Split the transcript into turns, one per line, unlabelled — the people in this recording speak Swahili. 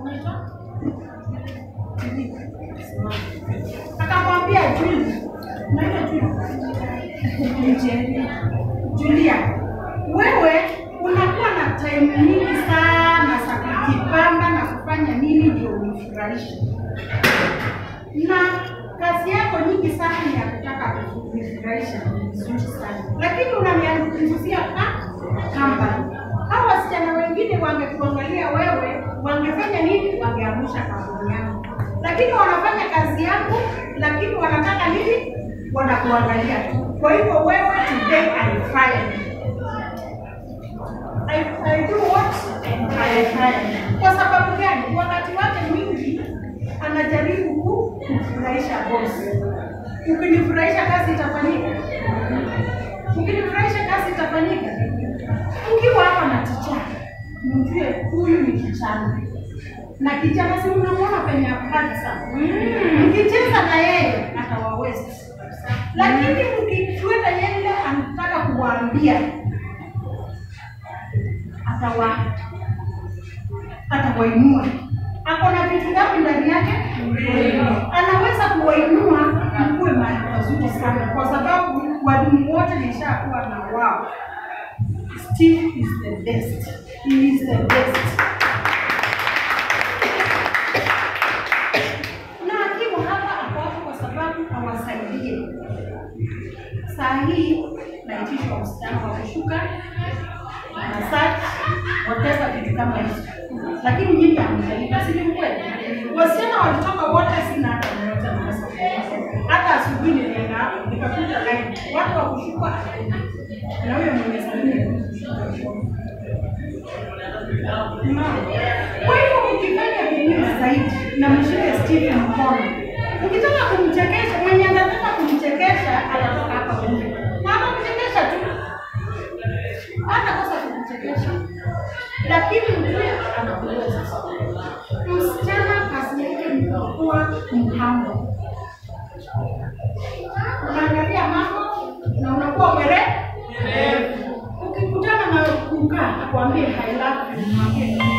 unaitwa? Akamwambia Julia. Unaitwa Julia. Wewe unakuwa na time nyingi sana za kujipanga na kufanya nini ndio unifurahishe. Na kazi yako nyingi sana ni ya kutaka kunifurahisha vizuri sana. Lakini unanianguzia company. Hao wasichana wengine wangekuangalia wewe, wangefanya nini? Wangeamsha kampuni yako. Lakini wanafanya kazi yako, lakini wanataka nini? Wanakuangalia tu. Kwa hivyo wewe today I fire. I do what? I fire. Kwa sababu gani? Wakati wake mwingi anajaribu kufurahisha boss. Ukinifurahisha kazi itafanyika. Ukinifurahisha kazi itafanyika. Ukiwa hapa na ticha, mjue huyu ni kijana. Na kijana si unamwona penye apati sana. Mkicheza na yeye atawaweza. Lakini mkifuata yeye anataka kuwaambia atawainua. Ako na vitu ngapi ndani yake? Anaweza kuwainua mkue mahali pazuri sana kwa sababu walimu wote nishakuwa na wao. Steve is the best. He is the best. Na akiwa hapa hapo kwa sababu awasaidie. Saa hii naitisha msichana wa kushuka massage, whatever vitu kama hizo. Lakini nyinyi hamjalipa, si ni kweli? Wasichana walitoka wote sina hata mmoja na massage. Hata asubuhi nilienda nikakuta line watu wa kushuka na huyo mwenye saluni. Kwa hiyo ukifanya vingine zaidi na mshike Steve mkono. Ukitaka kumchekesha, mwenye anataka kumchekesha anatoka hapa nje. Na kumchekesha tu. Hata kosa kumchekesha. Lakini mzee anakuweza. Msichana kazi yake ni kuwa mhambo. Unaangalia mambo na unakuwa mwerevu. Ukikutana na kukaa akwambie I love you.